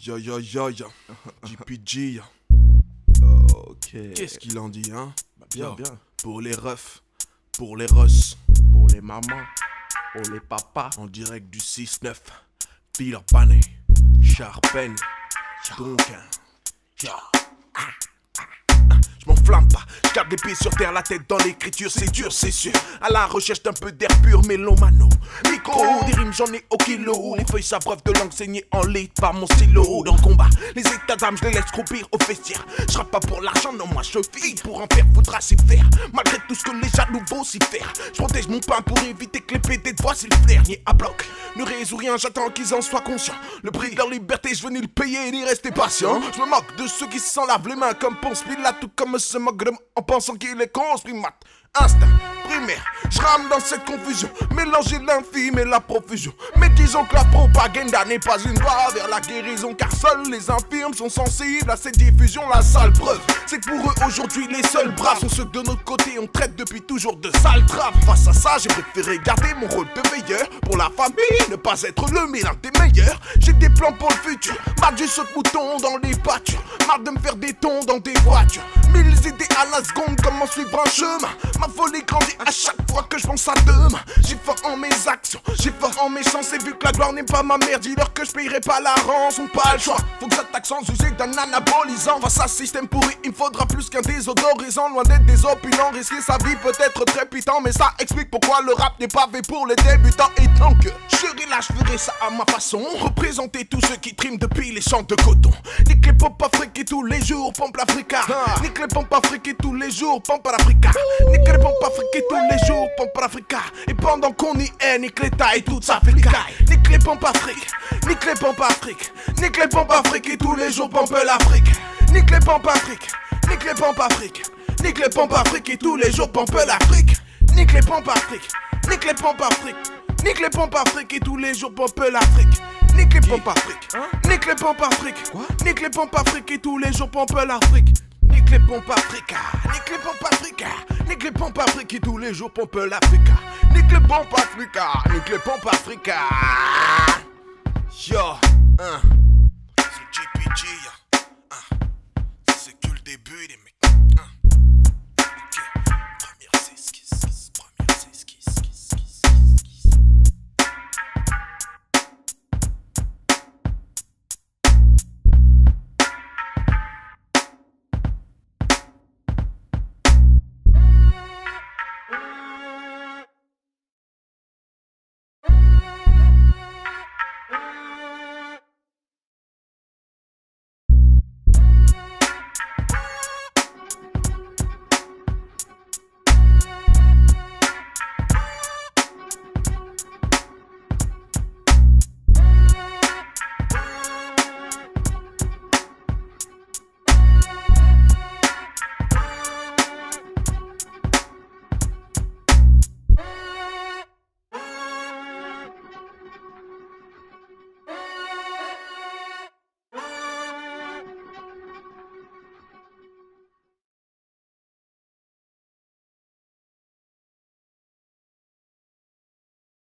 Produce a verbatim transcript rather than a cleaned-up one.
Yo yo yo yo, G P G. Ok. Qu'est-ce qu'il en dit, hein? Bah, bien, Yo, bien. pour les refs, pour les russes, Pour les mamans, pour les papas. en direct du six neuf, Peter Pané, Charpen, donc, hein, je m'enflamme pas, je garde les pieds sur terre, la tête dans l'écriture, c'est dur, c'est sûr. À la recherche d'un peu d'air pur, mélomano. Micro, des rimes, j'en ai au kilo. Les feuilles s'abreuvent de langue saignée en litre par mon stylo. Dans le combat, les états d'âme, je les laisse croupir au vestiaire. Je rappe pas pour l'argent, non, moi je vis pour en faire, faudra s'y faire. Malgré tout ce que les jaloux vont s'y faire. Je protège mon pain pour éviter que les pétés de voix s'y le flair. Ni à bloc, ne résout rien, j'attends qu'ils en soient conscients. Le prix de leur liberté, je veux ni le payer ni rester patient. Je me moque de ceux qui s'en lavent les mains comme Ponce Pilate, tout comme se moque de moi en pensant qu'il est consprimat. Instinct primaire, je rame dans cette confusion, mélanger l'infime et la profusion. Mais disons que la propaganda n'est pas une voie vers la guérison, car seuls les infirmes sont sensibles à cette diffusion. La sale preuve, c'est que pour eux aujourd'hui les seuls bras sont ceux que de notre côté on traite depuis toujours de sales trappes. Face à ça, j'ai préféré garder mon rôle de veilleur pour la famille, ne pas être le mien des meilleurs. J'ai des plans pour le futur, marre du saut de mouton dans les pâtures, marre de me faire des tons dans des voitures. Mille idées à la seconde, comment suivre un chemin. Ma folie grandit à chaque fois que je pense à demain. J'ai fort en mes actions, j'ai fort en mes chances. Et vu que la gloire n'est pas ma mère, dis-leur que je payerai pas la rançon. Pas le choix, faut que j'attaque sans user d'un anabolisant. Face à ce système pourri, il me faudra plus qu'un désodorisant. Loin d'être désopinant, risquer sa vie peut être trépitant. Mais ça explique pourquoi le rap n'est pas fait pour les débutants. Et tant que je serai là, je ferai ça à ma façon. Représenter tous ceux qui triment depuis les champs de coton. Nique les pompes africains tous les jours, pompe l'Africa. Nique les pompes africains tous les jours, pompe l'Africa. Nique les pompes africains tous les jours, pompe l'Africa. Et pendant qu'on y est, nique l'État et toute sa fricaille. Nique les pompes Afrique, nique les pompes Afrique. Nique les pompes Afrique et tous les jours pompe l'Afrique. Nique les pompes Afrique, nique les pompes Afrique. Nique les pompes Afrique et tous les jours pompe l'Afrique. Nique les pompes Afrique, nique les pompes Afrique. Nique les pompes Afrique et tous les jours pompe l'Afrique. Nique les pompes Afrique, nique les pompes Afrique. Nique les pompes Afrique et tous les jours pompe l'Afrique. Nique les pompes Africa, nique les pompes Africa. Nique les pompes Afrique et tous les jours pompe l'Africa. Nique les pompes Africa, nique les pompes Africa. Yo, hein, c'est G P G, hein, c'est que le début des mecs.